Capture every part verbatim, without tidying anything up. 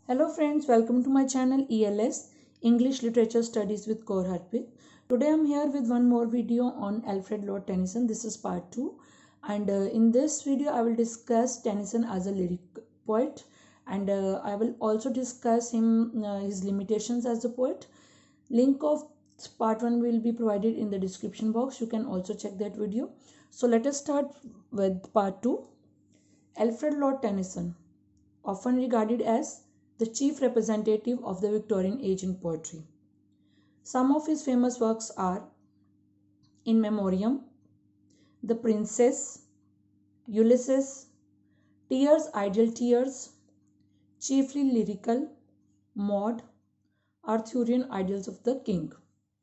Hello friends, welcome to my channel E L S English Literature Studies with Kaur Harpreet. Today I am here with one more video on Alfred Lord Tennyson. This is part two, and uh, in this video I will discuss Tennyson as a lyric poet, and uh, I will also discuss him uh, his limitations as a poet. Link of part one will be provided in the description box. You can also check that video. So let us start with part two. Alfred Lord Tennyson, often regarded as the chief representative of the Victorian age in poetry. Some of his famous works are In Memoriam, The Princess, Ulysses, Tears, Ideal Tears, Chiefly Lyrical, Maud, Arthurian Idylls of the King.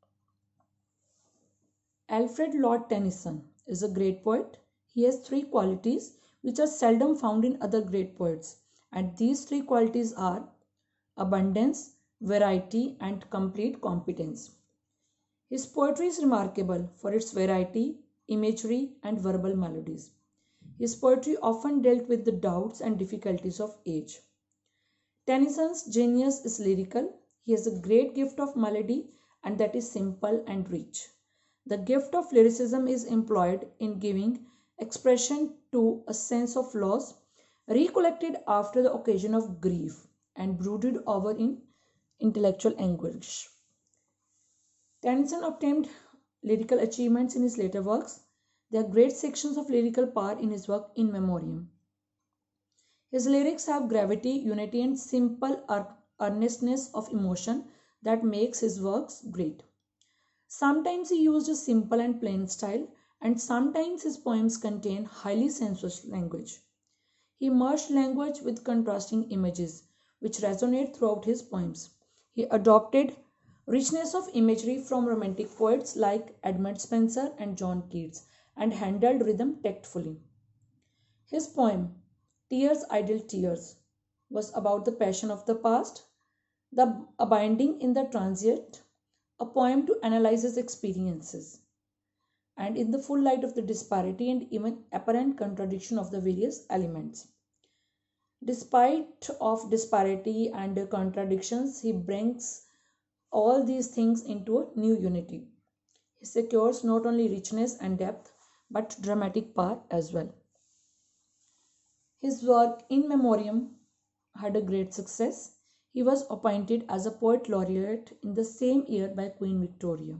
Alfred Lord Tennyson is a great poet. He has three qualities which are seldom found in other great poets, and these three qualities are abundance, variety, and complete competence. His poetry is remarkable for its variety, imagery, and verbal melodies. His poetry often dealt with the doubts and difficulties of age. Tennyson's genius is lyrical. He has a great gift of melody, and that is simple and rich. The gift of lyricism is employed in giving expression to a sense of loss recollected after the occasion of grief and brooded over in intellectual anguish. Tennyson obtained lyrical achievements in his later works. There are great sections of lyrical power in his work In Memoriam. His lyrics have gravity, unity, and simple earnestness of emotion that makes his works great. Sometimes he used a simple and plain style, and sometimes his poems contain highly sensuous language. He merged language with contrasting images, which resonate throughout his poems. He adopted richness of imagery from romantic poets like Edmund Spenser and John Keats and handled rhythm tactfully. His poem, Tears, Ideal Tears, was about the passion of the past, the abiding in the transient, a poem to analyze his experiences, and in the full light of the disparity and even apparent contradiction of the various elements. Despite of disparity and contradictions, he brings all these things into a new unity. He secures not only richness and depth, but dramatic power as well. His work In Memoriam had a great success. He was appointed as a poet laureate in the same year by Queen Victoria.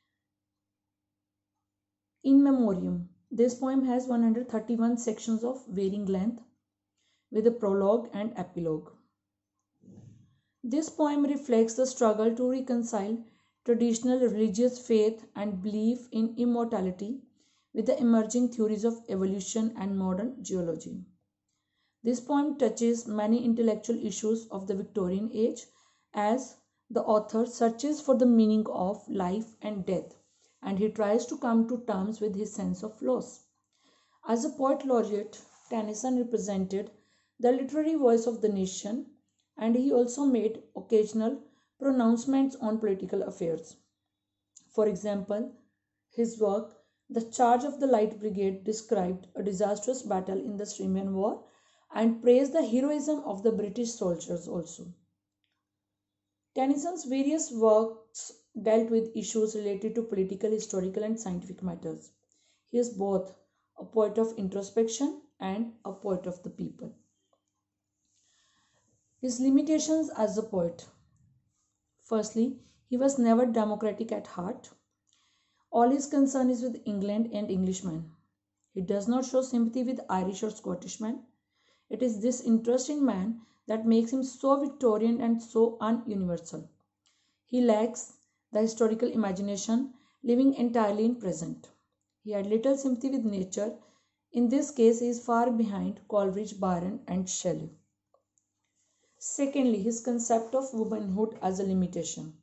In Memoriam, this poem has one hundred thirty-one sections of varying length with a prologue and epilogue. This poem reflects the struggle to reconcile traditional religious faith and belief in immortality with the emerging theories of evolution and modern geology. This poem touches many intellectual issues of the Victorian age as the author searches for the meaning of life and death, and he tries to come to terms with his sense of loss. As a poet laureate, Tennyson represented the literary voice of the nation, and he also made occasional pronouncements on political affairs. For example, his work, The Charge of the Light Brigade, described a disastrous battle in the Crimean War and praised the heroism of the British soldiers also. Tennyson's various works dealt with issues related to political, historical, and scientific matters. He is both a poet of introspection and a poet of the people. His limitations as a poet. Firstly, he was never democratic at heart. All his concern is with England and Englishmen. He does not show sympathy with Irish or Scottishmen. It is this interest in man that makes him so Victorian and so un-universal. He lacks the historical imagination, living entirely in present. He had little sympathy with nature. In this case, he is far behind Coleridge, Byron, and Shelley. Secondly, his concept of womanhood as a limitation.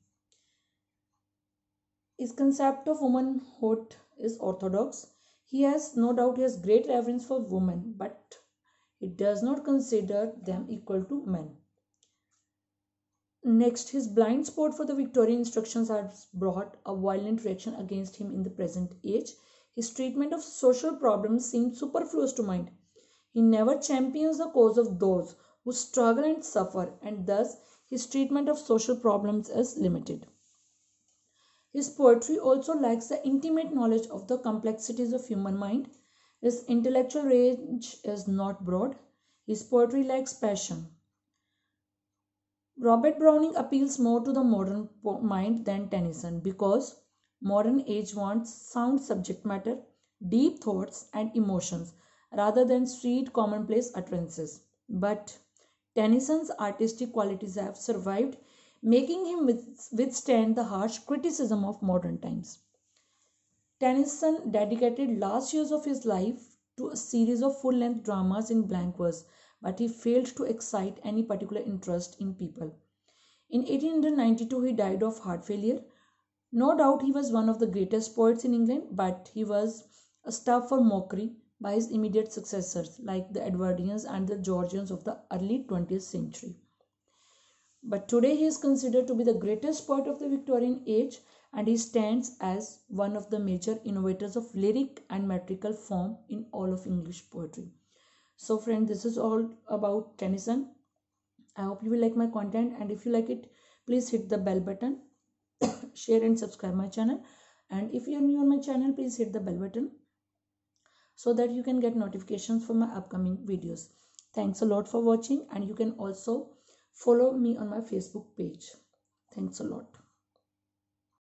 His concept of womanhood is orthodox. He has no doubt he has great reverence for women, but he does not consider them equal to men. Next, his blind spot for the Victorian instructions has brought a violent reaction against him in the present age. His treatment of social problems seems superfluous to mind. He never champions the cause of those who struggle and suffer, and thus his treatment of social problems is limited. His poetry also lacks the intimate knowledge of the complexities of human mind. His intellectual range is not broad. His poetry lacks passion. Robert Browning appeals more to the modern mind than Tennyson because modern age wants sound subject matter, deep thoughts, and emotions rather than street commonplace utterances. But Tennyson's artistic qualities have survived, making him withstand the harsh criticism of modern times. Tennyson dedicated last years of his life to a series of full-length dramas in blank verse, but he failed to excite any particular interest in people. In eighteen ninety-two, he died of heart failure. No doubt he was one of the greatest poets in England, but he was a stuff for mockery by his immediate successors like the Edwardians and the Georgians of the early twentieth century. But today he is considered to be the greatest poet of the Victorian age, and he stands as one of the major innovators of lyric and metrical form in all of English poetry. So friend, this is all about Tennyson. I hope you will like my content, and if you like it, please hit the bell button, share and subscribe my channel, and if you are new on my channel, please hit the bell button so that you can get notifications for my upcoming videos. Thanks a lot for watching, and you can also follow me on my Facebook page. Thanks a lot.